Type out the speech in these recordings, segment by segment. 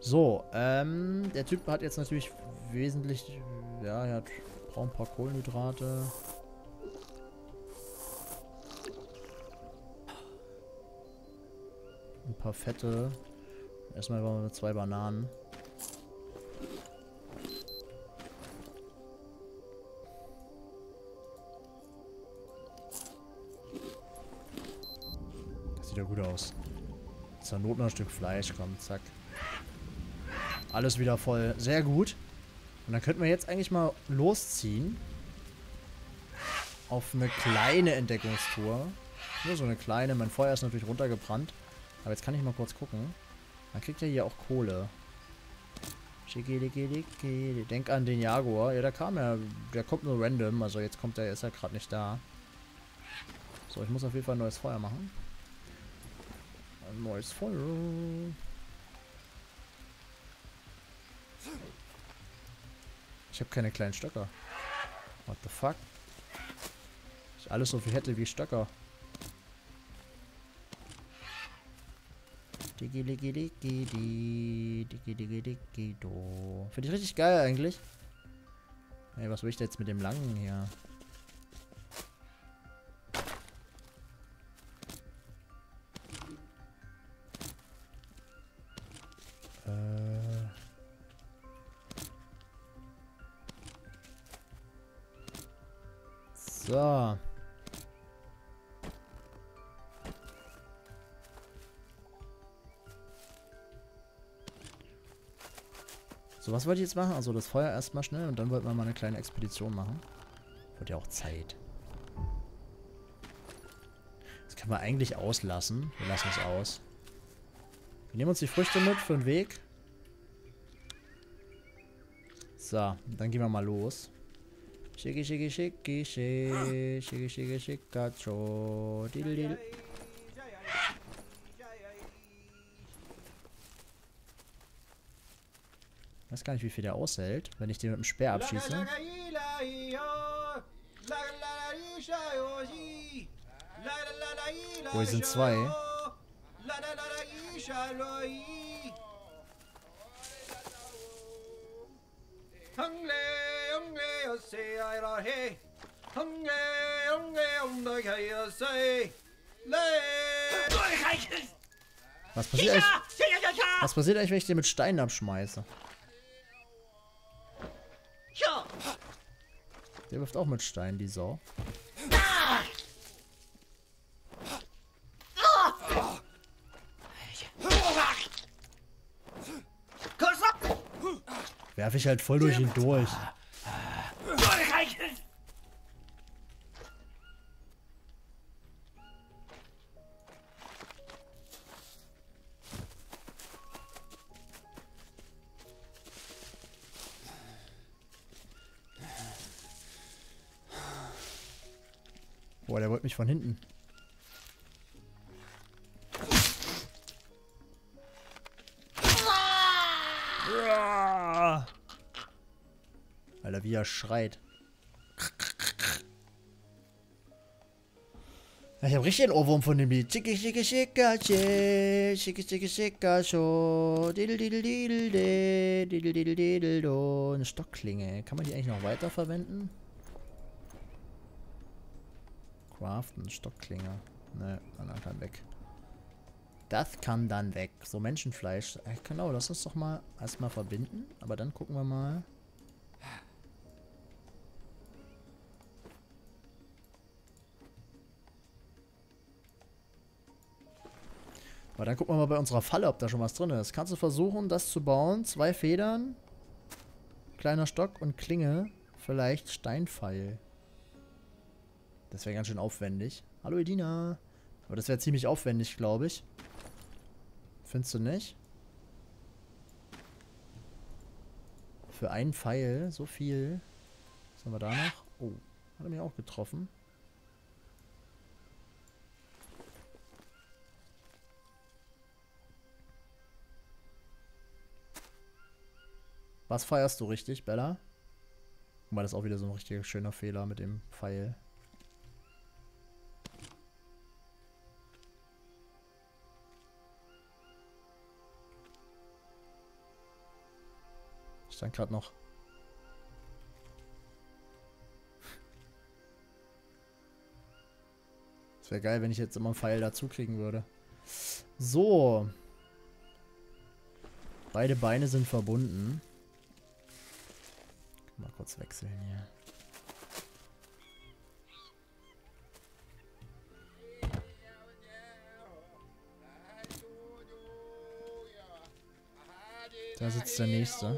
So, der Typ hat jetzt natürlich wesentlich, ja, er braucht ein paar Kohlenhydrate. Ein paar Fette. Erstmal brauchen wir 2 Bananen. Das sieht ja gut aus. Zur Not noch ein Stück Fleisch, komm, zack. Alles wieder voll. Sehr gut. Und dann könnten wir jetzt eigentlich mal losziehen. Auf eine kleine Entdeckungstour. Nur so eine kleine. Mein Feuer ist natürlich runtergebrannt. Aber jetzt kann ich mal kurz gucken. Man kriegt ja hier auch Kohle. Schickidicki. Denk an den Jaguar. Ja, der kam ja. Der kommt nur random. Also jetzt kommt der, ist er gerade nicht da. So, ich muss auf jeden Fall ein neues Feuer machen. Ein neues Feuer. Ich habe keine kleinen Stöcker. What the fuck? Ich alles so viel hätte wie Stöcker. Finde ich richtig geil eigentlich. Ey, was will ich da jetzt mit dem langen hier? So. So, was wollte ich jetzt machen? Also das Feuer erstmal schnell und dann wollten wir mal eine kleine Expedition machen. Wird ja auch Zeit. Das können wir eigentlich auslassen. Wir lassen es aus. Wir nehmen uns die Früchte mit für den Weg. So, dann gehen wir mal los. Schickacho. Didel. Ich weiß gar nicht, wie viel der aushält, wenn ich den mit dem Speer abschieße. Oh, hier sind 2. Was passiert eigentlich? Was passiert eigentlich, wenn ich den mit Steinen abschmeiße? Der wirft auch mit Steinen, die Sau. Werfe ich halt voll durch ihn durch. Boah, der wollte mich von hinten. Alter, wie er schreit. Ich habe richtig einen Ohrwurm von dem Lied. Schicki, schicki, schickache. Schicki, schicki, schickacho. Didel, didel, didel, didel, didel, didel, do. Eine Stockklinge. Kann man die eigentlich noch weiter verwenden? Craften, Stockklinge. Ne, dann kann weg. Das kann dann weg. So, Menschenfleisch. Genau, lass uns doch mal erstmal verbinden. Aber dann gucken wir mal. Aber dann gucken wir mal bei unserer Falle, ob da schon was drin ist. Kannst du versuchen, das zu bauen? 2 Federn, kleiner Stock und Klinge. Vielleicht Steinpfeil. Das wäre ganz schön aufwendig. Hallo Edina. Aber das wäre ziemlich aufwendig, glaube ich. Findest du nicht? Für einen Pfeil, so viel. Was haben wir da noch? Oh, hat er mich auch getroffen. Was feierst du richtig, Bella? Guck mal, das ist auch wieder so ein richtig schöner Fehler mit dem Pfeil. Stand gerade noch. Das wäre geil, wenn ich jetzt immer einen Pfeil dazu kriegen würde. So. Beide Beine sind verbunden. Mal kurz wechseln hier. Da sitzt der Nächste.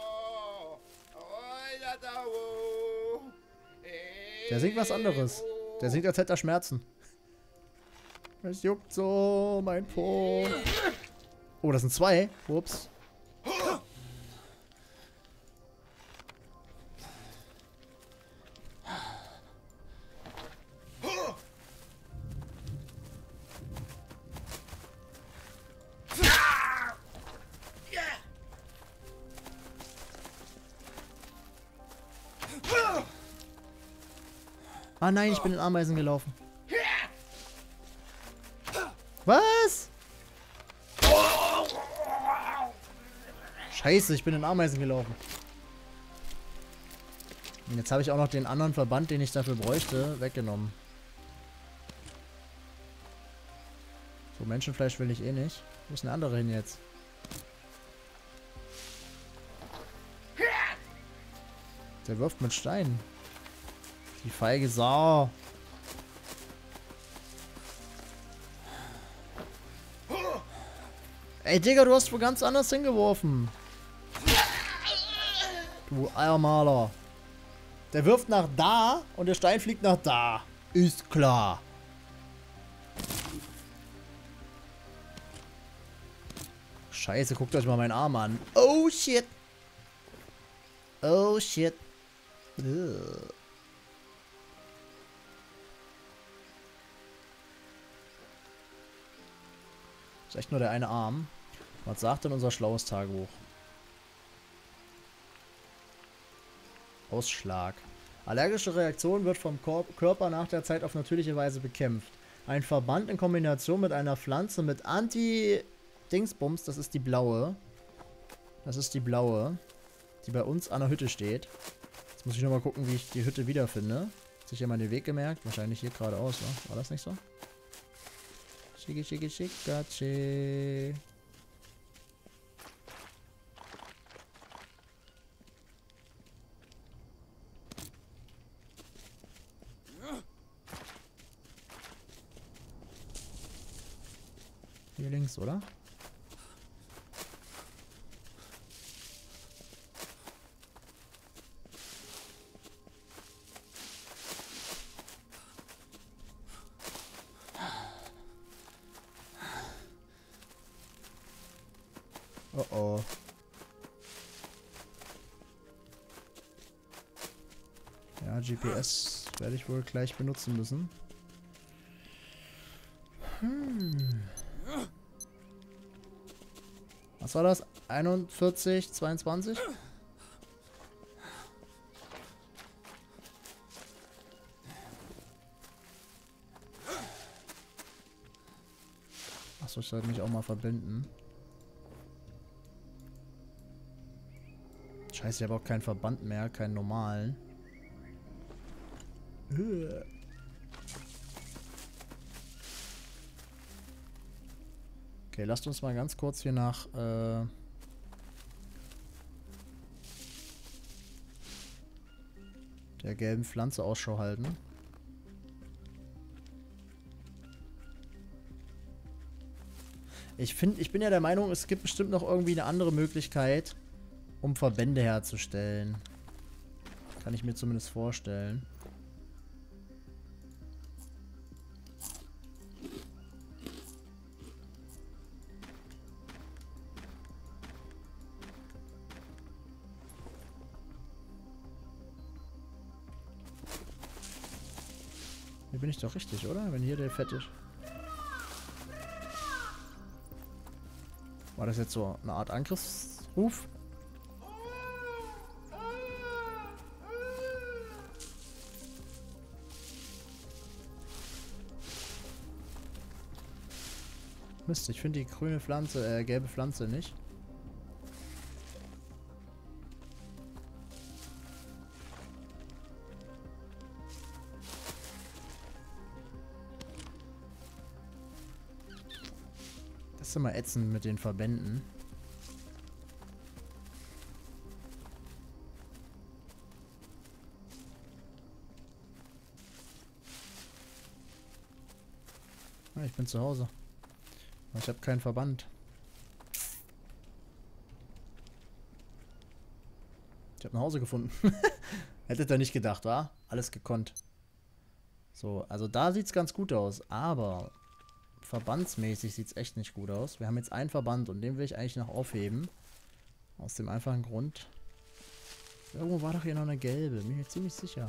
Der singt was anderes. Der singt, als hätte er Schmerzen. Es juckt so, mein Po. Oh, das sind zwei. Ups. Ah nein, ich bin in Ameisen gelaufen. Was? Scheiße, ich bin in Ameisen gelaufen. Und jetzt habe ich auch noch den anderen Verband, den ich dafür bräuchte, weggenommen. So, Menschenfleisch will ich eh nicht. Wo ist ein anderer hin jetzt? Der wirft mit Steinen. Die feige Sau. Ey, Digga, du hast wo ganz anders hingeworfen. Du Eiermaler. Der wirft nach da und der Stein fliegt nach da. Ist klar. Scheiße, guckt euch mal meinen Arm an. Oh shit. Oh shit. Ugh. Ist echt nur der eine Arm. Was sagt denn unser schlaues Tagebuch? Ausschlag. Allergische Reaktion wird vom Körper nach der Zeit auf natürliche Weise bekämpft. Ein Verband in Kombination mit einer Pflanze mit Anti-Dingsbums, das ist die blaue. Das ist die blaue, die bei uns an der Hütte steht. Jetzt muss ich nochmal gucken, wie ich die Hütte wiederfinde. Hat sich jemand den Weg gemerkt? Wahrscheinlich hier geradeaus, ne? War das nicht so? Schicki, schicki, schickatschi. Hier links, oder? Oh oh. Ja, GPS werde ich wohl gleich benutzen müssen. Was war das? 41, 22? Achso, ich sollte mich auch mal verbinden. Scheiße, ich habe auch keinen Verband mehr, keinen normalen. Okay, lasst uns mal ganz kurz hier nach der gelben Pflanze Ausschau halten. Ich bin ja der Meinung, es gibt bestimmt noch irgendwie eine andere Möglichkeit, um Verbände herzustellen. Kann ich mir zumindest vorstellen. Hier bin ich doch richtig, oder? Wenn hier der fette... War das jetzt so eine Art Angriffsruf? Mist, ich finde die grüne Pflanze, gelbe Pflanze nicht. ist immer ätzend mit den Verbänden. Ah, ich bin zu Hause. Aber ich habe keinen Verband. Ich habe nach Hause gefunden. Hättet ihr nicht gedacht, wa? Alles gekonnt. So, also da sieht es ganz gut aus. Aber verbandsmäßig sieht es echt nicht gut aus. Wir haben jetzt einen Verband und den will ich eigentlich noch aufheben. Aus dem einfachen Grund. Irgendwo war doch hier noch eine gelbe. Bin mir ziemlich sicher.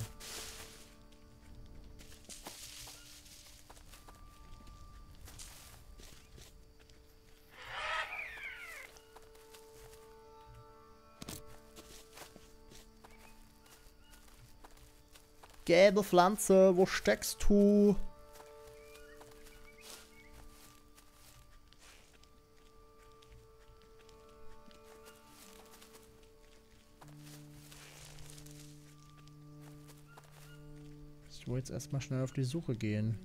Gelbe Pflanze, wo steckst du? Ich will jetzt erstmal schnell auf die Suche gehen.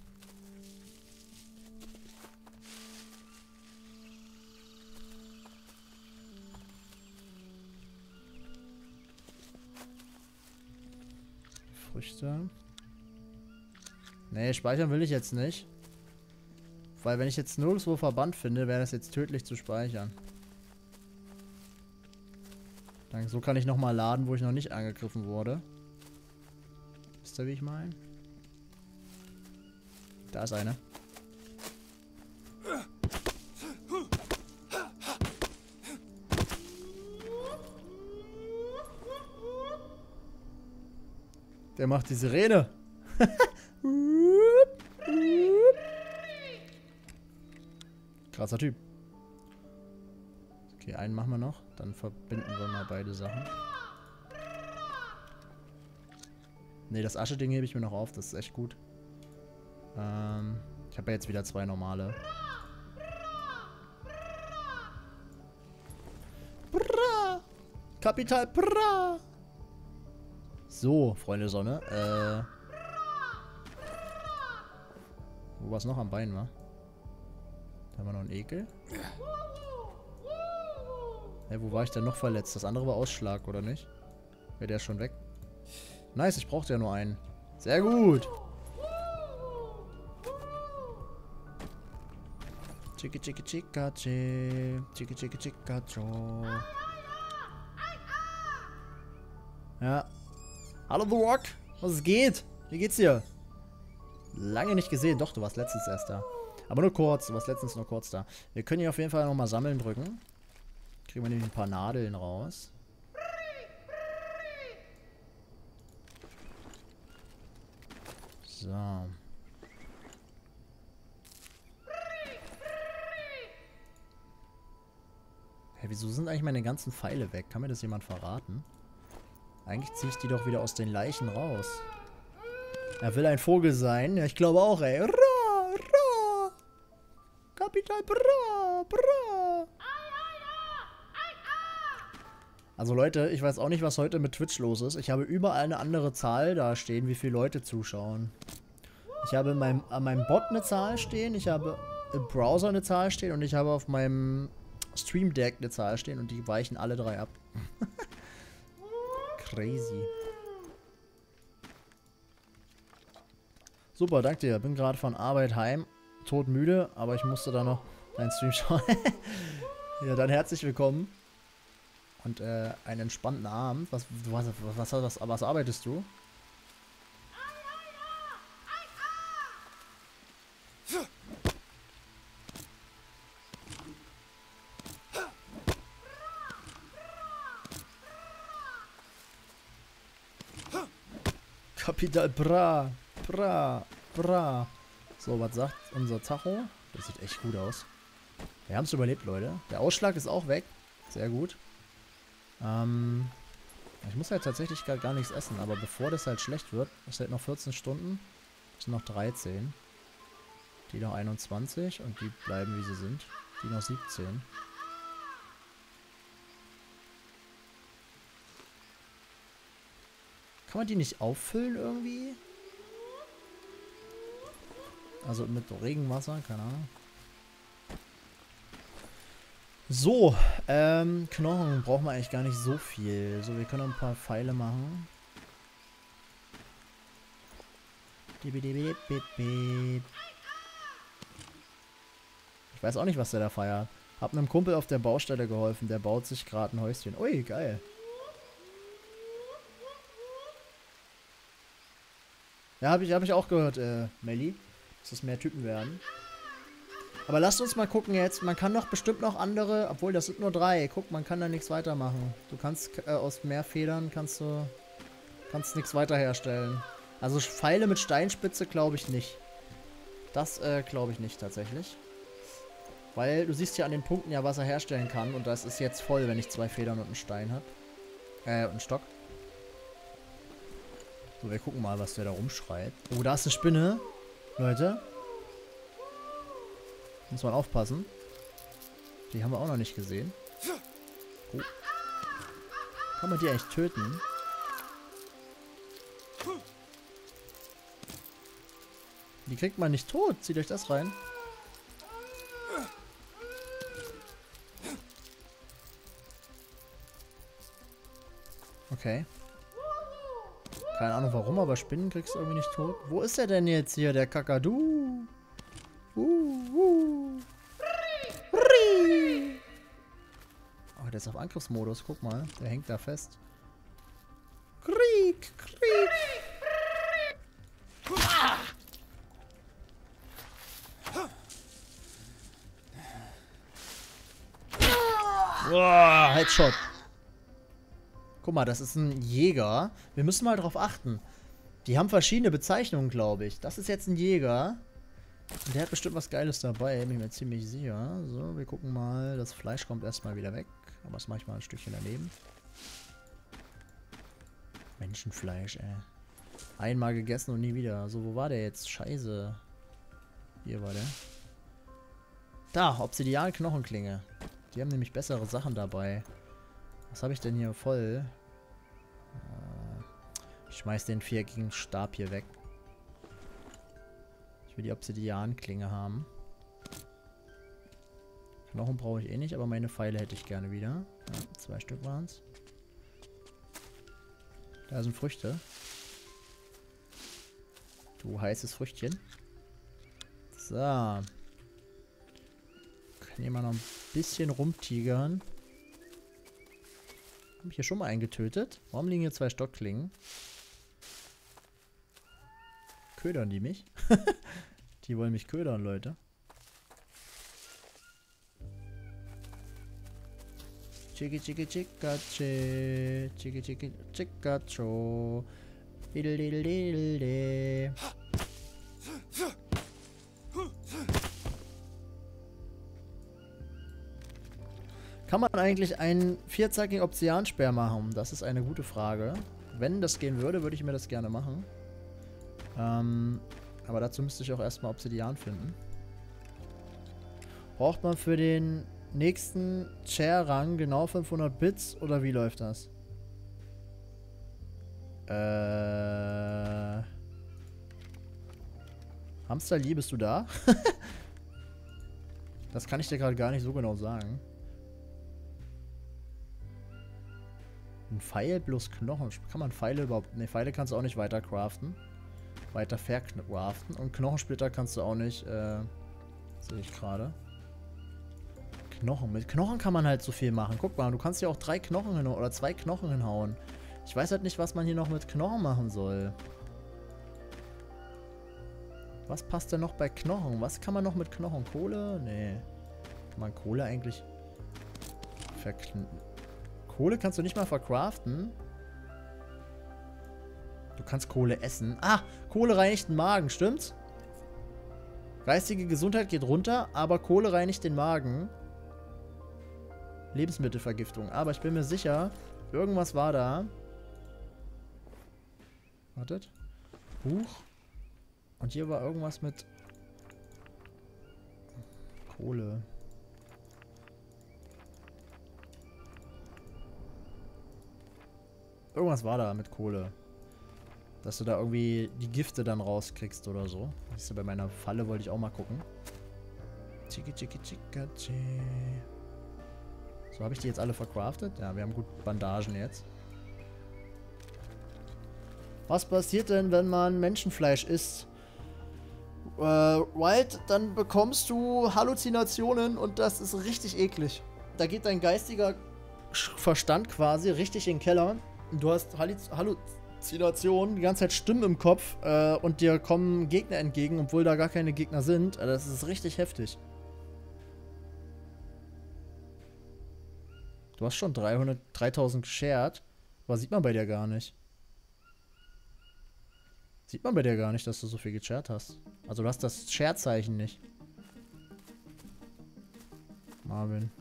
Früchte. Nee, speichern will ich jetzt nicht. Weil wenn ich jetzt nirgendwo Verband finde, wäre das jetzt tödlich zu speichern. Dann, so kann ich nochmal laden, wo ich noch nicht angegriffen wurde. Wisst ihr, wie ich meine? Da ist eine. Der macht die Sirene. Krasser Typ. Okay, einen machen wir noch. Dann verbinden wir mal beide Sachen. Ne, das Asche-Ding hebe ich mir noch auf. Das ist echt gut. Ich habe ja jetzt wieder 2 normale. Bra! Kapital Bra! So, Freunde Sonne. Wo war es noch am Bein, wa? Da haben wir noch einen Ekel. Hey, wo war ich denn noch verletzt? Das andere war Ausschlag, oder nicht? Wäre der schon weg? Nice, ich brauchte ja nur einen. Sehr gut. Chiki chiki chika chi. Chiki chiki chika cho. Ja. Hallo The Rock. Was geht? Wie geht's dir? Lange nicht gesehen. Doch, du warst letztens erst da. Aber nur kurz. Du warst letztens nur kurz da. Wir können hier auf jeden Fall nochmal sammeln drücken. Kriegen wir nämlich ein paar Nadeln raus. So. Hey, wieso sind eigentlich meine ganzen Pfeile weg? Kann mir das jemand verraten? Eigentlich ziehe ich die doch wieder aus den Leichen raus. Er will ein Vogel sein. Ja, ich glaube auch, ey. Ra, ra. Kapital Bra, Bra. Also Leute, ich weiß auch nicht, was heute mit Twitch los ist. Ich habe überall eine andere Zahl da stehen, wie viele Leute zuschauen. Ich habe an meinem Bot eine Zahl stehen, ich habe im Browser eine Zahl stehen und ich habe auf meinem Stream Deck eine Zahl stehen und die weichen alle 3 ab. Crazy. Super, danke dir. Bin gerade von Arbeit heim. Todmüde, aber ich musste da noch deinen Stream schauen. Ja, dann herzlich willkommen. Und einen entspannten Abend. Was arbeitest du? Kapital Bra, Bra, Bra. So, was sagt unser Tacho? Das sieht echt gut aus. Wir haben es überlebt, Leute. Der Ausschlag ist auch weg. Sehr gut. Ich muss halt tatsächlich gar nichts essen, aber bevor das halt schlecht wird, ist halt noch 14 Stunden. Das sind noch 13. Die noch 21 und die bleiben wie sie sind. Die noch 17. Kann man die nicht auffüllen irgendwie? Also mit Regenwasser, keine Ahnung. So, Knochen brauchen wir eigentlich gar nicht so viel. So, wir können ein paar Pfeile machen. Ich weiß auch nicht, was der da feiert. Hab einem Kumpel auf der Baustelle geholfen. Der baut sich gerade ein Häuschen. Ui, geil. Ja, hab ich auch gehört, Melli. Dass es mehr Typen werden. Aber lasst uns mal gucken jetzt. Man kann doch bestimmt noch andere, obwohl das sind nur 3. Guck, man kann da nichts weitermachen. Du kannst aus mehr Federn kannst nichts weiter herstellen. Also Pfeile mit Steinspitze glaube ich nicht. Das glaube ich nicht tatsächlich. Weil du siehst ja an den Punkten ja, was er herstellen kann. Und das ist jetzt voll, wenn ich 2 Federn und einen Stein habe. Und einen Stock. So, wir gucken mal, was der da rumschreit. Oh, da ist eine Spinne. Leute. Muss man aufpassen. Die haben wir auch noch nicht gesehen. Oh. Kann man die eigentlich töten? Die kriegt man nicht tot. Zieht euch das rein. Okay. Keine Ahnung warum, aber Spinnen kriegst du irgendwie nicht tot. Wo ist er denn jetzt hier, der Kakadu? Oh, der ist auf Angriffsmodus. Guck mal. Der hängt da fest. Krieg, Krieg. Boah, Headshot. Guck mal, das ist ein Jäger. Wir müssen mal drauf achten. Die haben verschiedene Bezeichnungen, glaube ich. Das ist jetzt ein Jäger. Und der hat bestimmt was Geiles dabei, bin ich mir ziemlich sicher. So, wir gucken mal. Das Fleisch kommt erstmal wieder weg. Aber das mache ich mal ein Stückchen daneben. Menschenfleisch, ey. Einmal gegessen und nie wieder. So, wo war der jetzt? Scheiße. Hier war der. Da, Obsidian-Knochenklinge. Die haben nämlich bessere Sachen dabei. Was habe ich denn hier voll? Ich schmeiß den viereckigen Stab hier weg. Ich will die Obsidian-Klinge haben. Knochen brauche ich eh nicht, aber meine Pfeile hätte ich gerne wieder. Ja, 2 Stück waren es. Da sind Früchte. Du heißes Früchtchen. So. Können hier mal noch ein bisschen rumtigern. Habe ich hier schon mal einen getötet? Warum liegen hier 2 Stockklingen? Ködern die mich? Die wollen mich ködern, Leute. Chiki chiki chikachi. Chiki chiki chikacho. Diddle. Kann man eigentlich einen 4-zackigen Obsidianspeer machen? Das ist eine gute Frage. Wenn das gehen würde, würde ich mir das gerne machen. Aber dazu müsste ich auch erstmal Obsidian finden. Braucht man für den nächsten Chair-Rang genau 500 Bits oder wie läuft das? Hamsterli, bist du da? Das kann ich dir gerade gar nicht so genau sagen. Ein Pfeil plus Knochen. Kann man Pfeile überhaupt... Ne, Pfeile kannst du auch nicht weiter craften. Weiter vercraften. Und Knochensplitter kannst du auch nicht, sehe ich gerade. Knochen. Mit Knochen kann man halt so viel machen. Guck mal, du kannst hier auch 3 Knochen hinhauen oder 2 Knochen hinhauen. Ich weiß halt nicht, was man hier noch mit Knochen machen soll. Was passt denn noch bei Knochen? Was kann man noch mit Knochen? Kohle? Nee. Kann man Kohle eigentlich Kohle kannst du nicht mal vercraften. Du kannst Kohle essen. Ah, Kohle reinigt den Magen, stimmt's? Geistige Gesundheit geht runter, aber Kohle reinigt den Magen. Lebensmittelvergiftung. Aber ich bin mir sicher, irgendwas war da. Wartet. Buch. Und hier war irgendwas mit Kohle. Irgendwas war da mit Kohle. Dass du da irgendwie die Gifte dann rauskriegst oder so. Siehst du, bei meiner Falle wollte ich auch mal gucken. Chiki chiki chikachi. So, habe ich die jetzt alle verkraftet? Ja, wir haben gut Bandagen jetzt. Was passiert denn, wenn man Menschenfleisch isst? Wild, dann bekommst du Halluzinationen und das ist richtig eklig. Da geht dein geistiger Verstand quasi richtig in den Keller. Und du hast Halluzinationen, die ganze Zeit Stimmen im Kopf und dir kommen Gegner entgegen, obwohl da gar keine Gegner sind. Also das ist richtig heftig. Du hast schon 3000 geshared, aber sieht man bei dir gar nicht. Sieht man bei dir gar nicht, dass du so viel geshared hast. Also du hast das Share-Zeichen nicht. Marvin.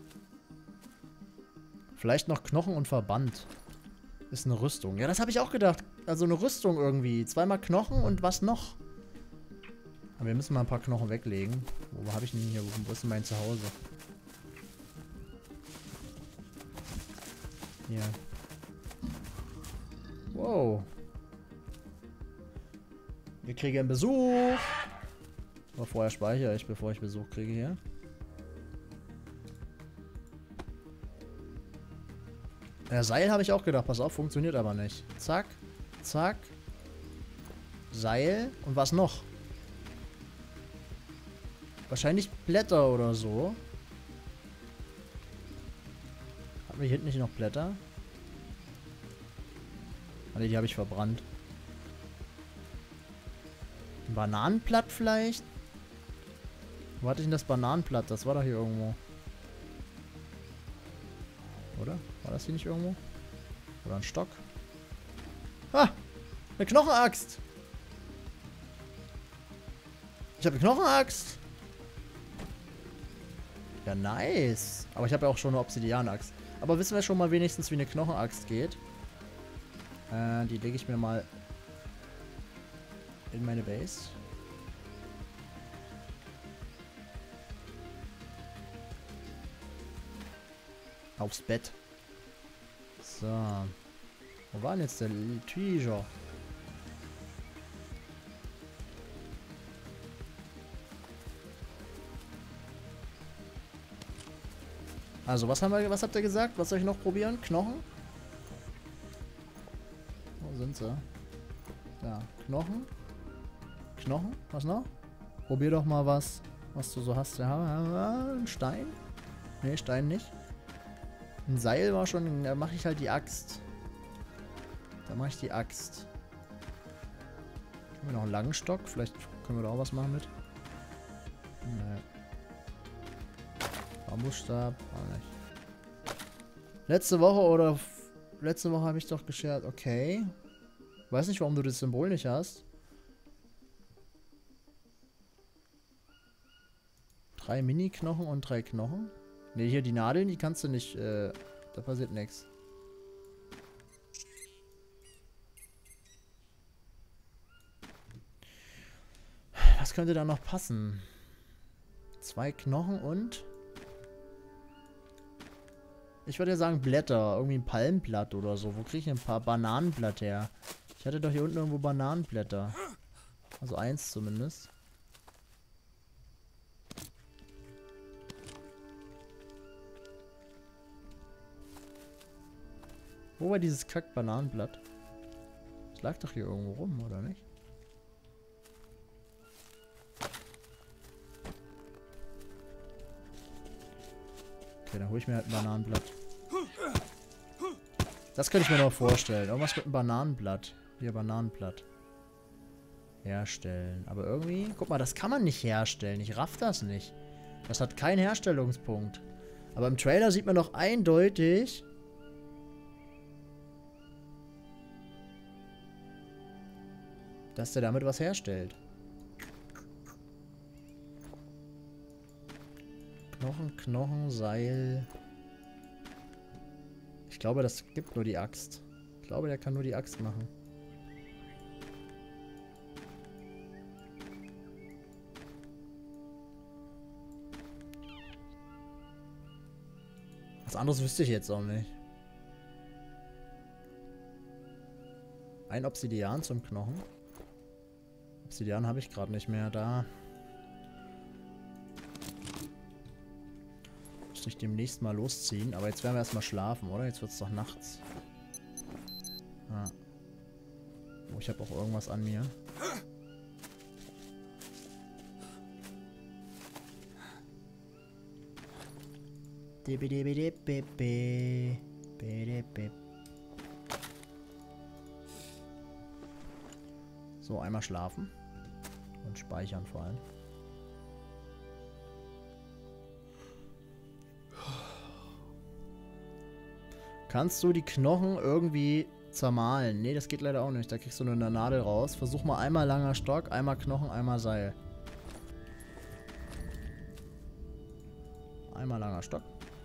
Vielleicht noch Knochen und Verband. Ist eine Rüstung. Ja, das habe ich auch gedacht. Also eine Rüstung irgendwie. Zweimal Knochen und was noch? Aber wir müssen mal ein paar Knochen weglegen. Wo habe ich denn hier? Wo ist denn mein Zuhause? Hier. Wow. Wir kriegen Besuch. Aber vorher speichere ich, bevor ich Besuch kriege hier. Ja, Seil habe ich auch gedacht. Pass auf, funktioniert aber nicht. Zack. Zack. Seil. Und was noch? Wahrscheinlich Blätter oder so. Haben wir hier hinten nicht noch Blätter? Warte, die habe ich verbrannt. Ein Bananenblatt vielleicht? Wo hatte ich denn das Bananenblatt? Das war doch hier irgendwo. Oder? War das hier nicht irgendwo? Oder ein Stock? Ah! Eine Knochenaxt! Ich habe eine Knochenaxt! Ja, nice. Aber ich habe ja auch schon eine Obsidianaxt. Aber wissen wir schon mal wenigstens, wie eine Knochenaxt geht? Die lege ich mir mal in meine Base. Aufs Bett. So. Wo war denn jetzt der Tiger? Also, was habt ihr gesagt? Was soll ich noch probieren? Knochen? Wo sind sie? Da, Knochen. Knochen? Was noch? Probier doch mal was du so hast. Ja, ein Stein? Ne, Stein nicht. Ein Seil war schon, da mache ich halt die Axt. Da mache ich die Axt. Haben wir noch einen langen Stock? Vielleicht können wir da auch was machen mit. Nee. Bambusstab, auch nicht. Letzte Woche habe ich doch geshared. Okay. Weiß nicht, warum du das Symbol nicht hast. 3 Mini-Knochen und 3 Knochen. Ne, hier die Nadeln, die kannst du nicht, da passiert nichts. Was könnte da noch passen? 2 Knochen und... Ich würde ja sagen Blätter. Irgendwie ein Palmblatt oder so. Wo kriege ich ein paar Bananenblatt her? Ich hatte doch hier unten irgendwo Bananenblätter. Also 1 zumindest. Wo war dieses Kack-Bananenblatt? Das lag doch hier irgendwo rum, oder nicht? Okay, dann hole ich mir halt ein Bananenblatt. Das könnte ich mir noch vorstellen. Irgendwas mit einem Bananenblatt. Hier, Bananenblatt. Herstellen. Aber irgendwie... Guck mal, das kann man nicht herstellen. Ich raff das nicht. Das hat keinen Herstellungspunkt. Aber im Trailer sieht man doch eindeutig... dass der damit was herstellt. Knochen, Seil. Ich glaube, das gibt nur die Axt. Ich glaube, der kann nur die Axt machen. Was anderes wüsste ich jetzt auch nicht. Ein Obsidian zum Knochen. Obsidian habe ich gerade nicht mehr da. Muss ich demnächst mal losziehen. Aber jetzt werden wir erstmal schlafen, oder? Jetzt wird es doch nachts. Ah. Oh, ich habe auch irgendwas an mir. So, einmal schlafen. Und speichern vor allem. Kannst du die Knochen irgendwie zermahlen? Nee, das geht leider auch nicht. Da kriegst du nur eine Nadel raus. Versuch mal einmal langer Stock, einmal Knochen, einmal Seil. Einmal langer Stock.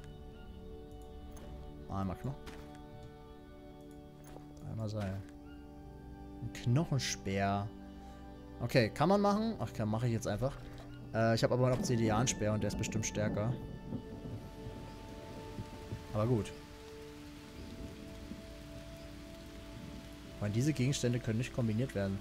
Einmal Knochen. Einmal Seil. Ein Knochenspeer. Okay, kann man machen? Ach, mache ich jetzt einfach. Ich habe aber einen Obsidianspeer und der ist bestimmt stärker. Aber gut. Weil diese Gegenstände können nicht kombiniert werden.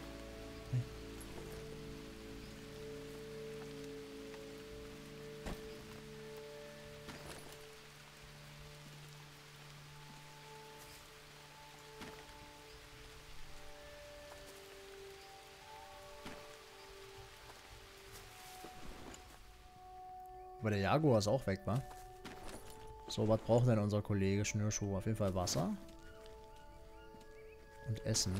Aber der Jaguar ist auch weg, wa? So, was braucht denn unser Kollege Schnürschuh? Auf jeden Fall Wasser. Und Essen.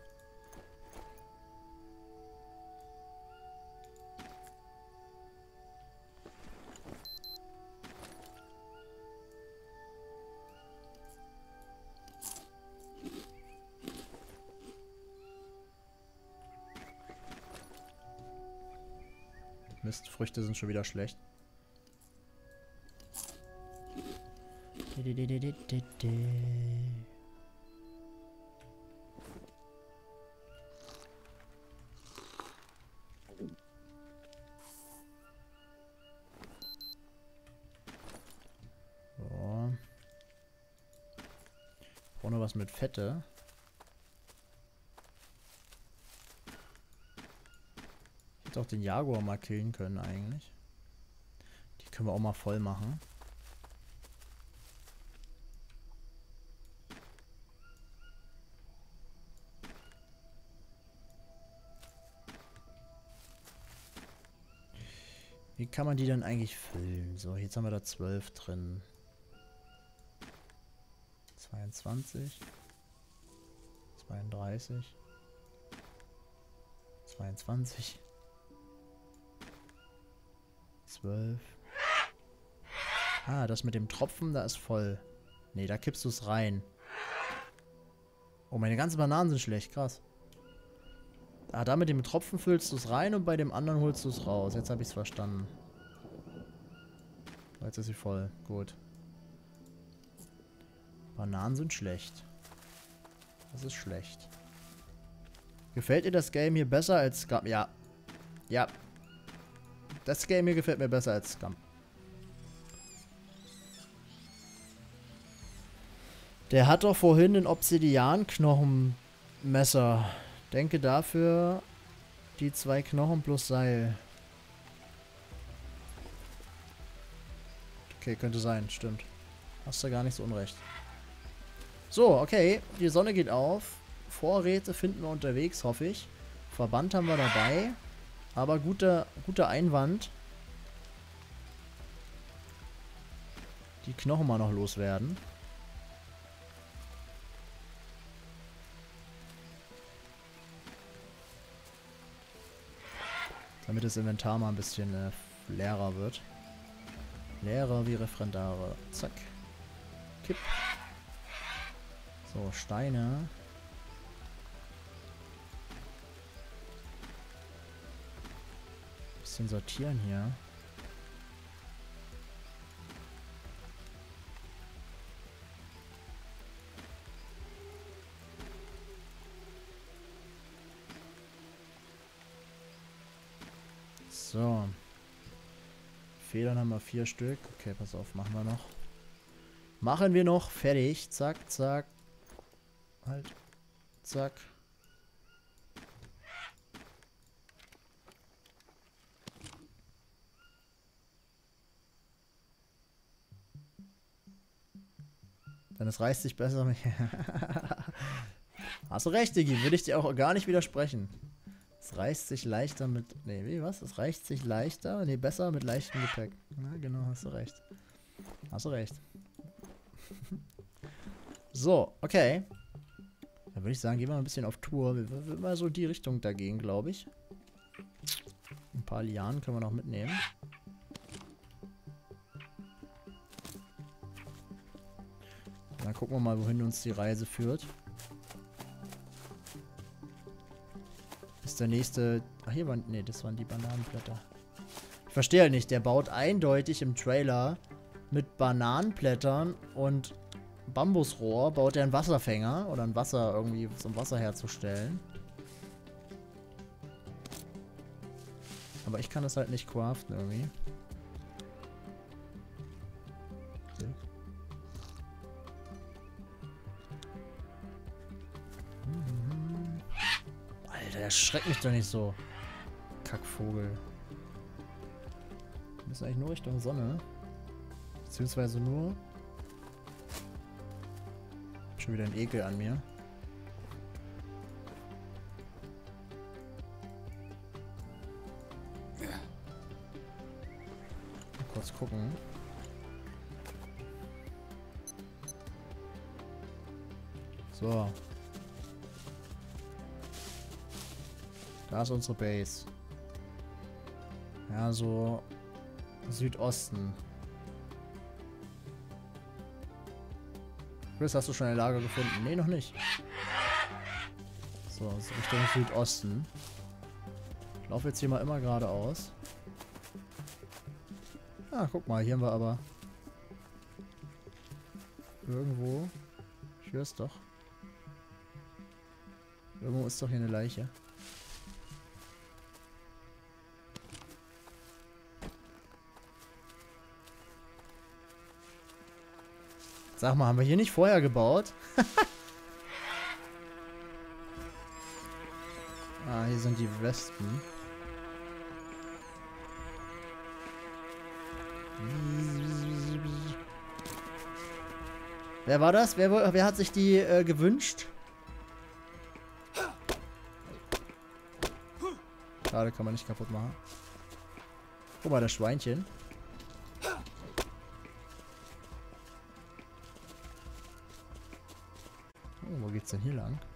Mist, Früchte sind schon wieder schlecht. So. Ich brauche noch was mit Fette. Ich hätte auch den Jaguar mal killen können eigentlich. Die können wir auch mal voll machen. Wie kann man die dann eigentlich füllen? So, jetzt haben wir da 12 drin. 22. 32. 22. 12. Ah, das mit dem Tropfen, da ist voll. Nee, da kippst du es rein. Oh, meine ganzen Bananen sind schlecht, krass. Ah, da mit dem Tropfen füllst du es rein und bei dem anderen holst du es raus. Jetzt habe ich es verstanden. Jetzt ist sie voll. Gut. Bananen sind schlecht. Das ist schlecht. Gefällt dir das Game hier besser als Scum? Ja. Ja. Das Game hier gefällt mir besser als Scum. Der hat doch vorhin ein Obsidian-Knochenmesser. Denke dafür die 2 Knochen plus Seil. Okay, könnte sein, stimmt. Hast du gar nicht so unrecht. So, okay. Die Sonne geht auf. Vorräte finden wir unterwegs, hoffe ich. Verband haben wir dabei. Aber guter Einwand. Die Knochen mal noch loswerden. Damit das Inventar mal ein bisschen leerer wird. Leerer wie Referendare. Zack. Kipp. So, Steine. Bisschen sortieren hier. So. Federn haben wir 4 Stück. Okay, pass auf, machen wir noch. Machen wir noch. Fertig. Zack, zack. Halt. Zack. Denn es reißt sich besser mit... Hast du recht, Diggi. Würde ich dir auch gar nicht widersprechen. Es reißt sich leichter mit... Nee, wie, was? Es reicht sich leichter? Nee, besser mit leichtem Gepäck. Na, genau, hast du recht. Hast du recht. So, okay. Dann würde ich sagen, gehen wir mal ein bisschen auf Tour. Wir mal so die Richtung dagegen, glaube ich. Ein paar Lianen können wir noch mitnehmen. Dann gucken wir mal, wohin uns die Reise führt. Ist der nächste... Ach, hier waren... Nee, das waren die Bananenblätter. Ich verstehe halt nicht. Der baut eindeutig im Trailer mit Bananenblättern und Bambusrohr baut er einen Wasserfänger oder ein Wasser irgendwie zum Wasser herzustellen. Aber ich kann das halt nicht craften irgendwie. Okay. Alter, erschreckt mich doch nicht so. Kackvogel. Wir müssen eigentlich nur Richtung Sonne. Beziehungsweise nur... Schon wieder ein Ekel an mir. Mal kurz gucken. So. Da ist unsere Base. Ja, so Südosten. Chris, hast du schon ein Lager gefunden? Nee, noch nicht. So, Richtung Südosten. Ich laufe jetzt hier mal immer geradeaus. Ah, guck mal, hier haben wir aber irgendwo... Ich höre es doch. Irgendwo ist doch hier eine Leiche. Sag mal, haben wir hier nicht vorher gebaut? Ah, hier sind die Wespen. Wer war das? Wer hat sich die gewünscht? Schade, kann man nicht kaputt machen. Guck mal, das Schweinchen. Oh, wo geht's denn hier lang?